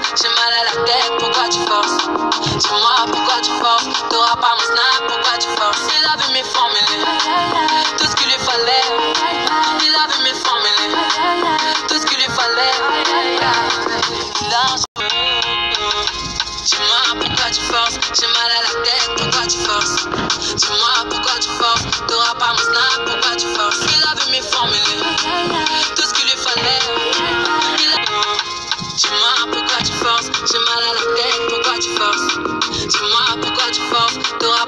j'ai mal à la tête, pourquoi tu forces? Dis-moi pourquoi tu forces, t'auras pas mon snap, pourquoi tu forces? Il a vu mes formules, tout ce qu'il lui fallait. Il a vu mes formules, tout ce qu'il lui fallait. Dis-moi pourquoi tu forces, j'ai mal à la tête, pourquoi tu forces? Dis-moi pourquoi tu forces, t'auras pas mon snap, pourquoi tu forces? Il a vu mes formules, tout ce qu'il lui fallait. Dis-moi pourquoi tu forces, j'ai mal à la tête, pourquoi tu forces? Dis-moi pourquoi tu forces, t'auras